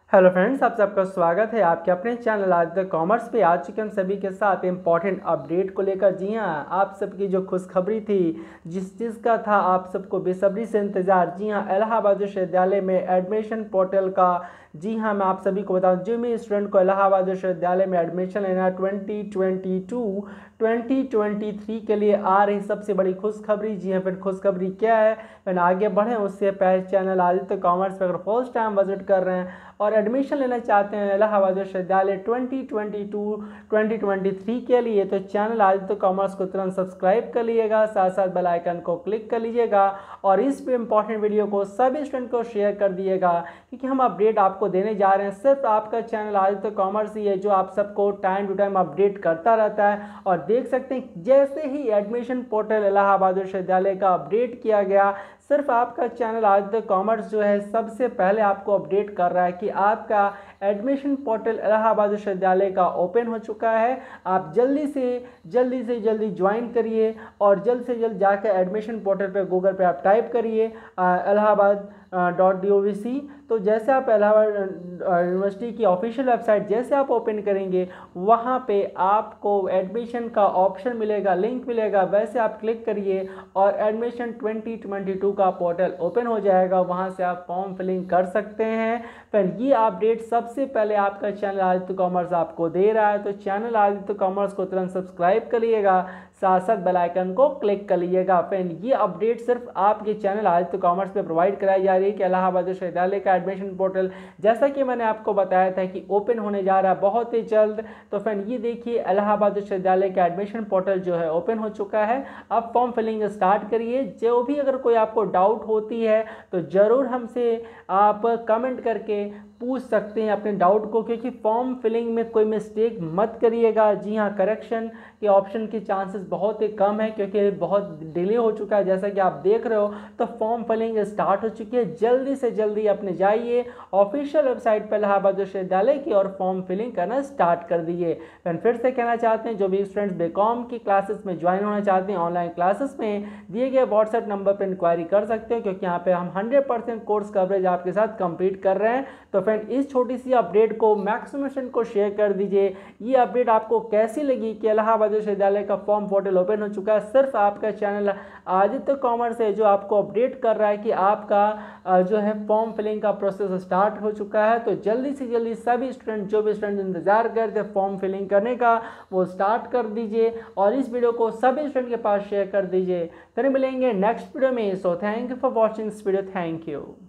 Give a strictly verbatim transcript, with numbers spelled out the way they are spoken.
Hello friends, आप सबका स्वागत है आपके अपने चैनल आज तक कॉमर्स पे। आज चुके हम सभी के साथ इंपॉर्टेंट अपडेट को लेकर। जी हाँ, आप सबकी जो खुशखबरी थी, जिस चीज़ का था आप सबको बेसब्री से इंतज़ार। जी हाँ, इलाहाबाद विश्वविद्यालय में एडमिशन पोर्टल का, जी हाँ, मैं आप सभी को बताऊं, जो भी स्टूडेंट को इलाहाबाद विश्वविद्यालय में एडमिशन लेना है twenty twenty two twenty twenty three के लिए आ रही सबसे बड़ी खुशखबरी। जी हाँ, फिर खुशखबरी क्या है, मैंने आगे बढ़े उससे पहले चैनल आदित्य कॉमर्स पर अगर फर्स्ट टाइम विजिट कर रहे हैं और एडमिशन लेना चाहते हैं इलाहाबाद विश्वविद्यालय twenty twenty two twenty twenty three के लिए, तो चैनल आदित्य कॉमर्स को तुरंत सब्सक्राइब कर लीजिएगा, साथ साथ बेल आइकन को क्लिक कर लीजिएगा और इस इंपॉर्टेंट वीडियो को सभी स्टूडेंट को शेयर कर दिएगा, क्योंकि हम अपडेट आपको देने जा रहे हैं। सिर्फ आपका चैनल आदित्य कॉमर्स ही है जो आप सबको टाइम टू टाइम अपडेट करता रहता है। और देख सकते हैं जैसे ही एडमिशन पोर्टल इलाहाबाद विश्वविद्यालय का अपडेट किया गया, सिर्फ आपका चैनल आदित्य कॉमर्स जो है सबसे पहले आपको अपडेट कर रहा है कि आपका एडमिशन पोर्टल इलाहाबाद विश्वविद्यालय का ओपन हो चुका है। आप जल्दी से जल्दी से जल्दी ज्वाइन करिए और जल्द से जल्द जाकर एडमिशन पोर्टल पर गूगल पे आप टाइप करिए Allahabad dot D O V C. तो जैसे आप इलाहाबाद यूनिवर्सिटी की ऑफिशियल वेबसाइट जैसे आप ओपन करेंगे, वहाँ पे आपको एडमिशन का ऑप्शन मिलेगा, लिंक मिलेगा, वैसे आप क्लिक करिए और एडमिशन ट्वेंटी ट्वेंटी टू का पोर्टल ओपन हो जाएगा। वहाँ से आप फॉर्म फिलिंग कर सकते हैं। फिर ये अपडेट सबसे पहले आपका चैनल आदित्य कॉमर्स आपको दे रहा है, तो चैनल आदित्य कॉमर्स को तुरंत सब्सक्राइब कर लीजिएगा, साथ साथ बेल आइकन को क्लिक कर लीजिएगा। फ्रेंड, ये अपडेट सिर्फ आपके चैनल आदित्य कॉमर्स पे प्रोवाइड कराई जा रही है कि इलाहाबाद विश्वविद्यालय का एडमिशन पोर्टल, जैसा कि मैंने आपको बताया था कि ओपन होने जा रहा है बहुत ही जल्द। तो फ्रेंड, ये देखिए इलाहाबाद विश्वविद्यालय का एडमिशन पोर्टल जो है ओपन हो चुका है। अब फॉर्म फिलिंग स्टार्ट करिए। जो भी अगर कोई आपको डाउट होती है तो ज़रूर हमसे आप कमेंट करके पूछ सकते हैं अपने डाउट को, क्योंकि फॉर्म फिलिंग में कोई मिस्टेक मत करिएगा। जी हाँ, करेक्शन के ऑप्शन के चांसेस बहुत ही कम है, क्योंकि बहुत डिले हो चुका है। जैसा कि आप देख रहे हो तो फॉर्म फिलिंग स्टार्ट हो चुकी है। जल्दी से जल्दी अपने जाइए ऑफिशियल वेबसाइट पर इलाहाबाद विश्वविद्यालय की और फॉर्म फिलिंग करना स्टार्ट कर दीजिए। फिर से कहना चाहते हैं, जो भी स्टूडेंट्स बीकॉम की क्लासेस में ज्वाइन होना चाहते हैं ऑनलाइन क्लासेस में, दिए गए व्हाट्सएप नंबर पर इंक्वायरी कर सकते हैं, क्योंकि यहाँ पे हम हंड्रेड परसेंट कोर्स कवरेज आपके साथ कंप्लीट कर रहे हैं। तो फ्रेंड, इस छोटी सी अपडेट को मैक्सिमम स्टूडेंट को शेयर कर दीजिए। ये अपडेट आपको कैसी लगी कि इलाहाबाद विश्वविद्यालय का फॉर्म पोर्टल ओपन हो चुका है। सिर्फ आपका चैनल आदित्य कॉमर्स है जो आपको अपडेट कर रहा है कि आपका जो है फॉर्म फिलिंग का प्रोसेस स्टार्ट हो चुका है। तो जल्दी से जल्दी सभी स्टूडेंट, जो भी स्टूडेंट इंतजार करते हैं फॉर्म फिलिंग करने का, वो स्टार्ट कर दीजिए और इस वीडियो को सभी स्टूडेंट के पास शेयर कर दीजिए। फिर मिलेंगे नेक्स्ट वीडियो में। So thank you for watching this video. Thank you.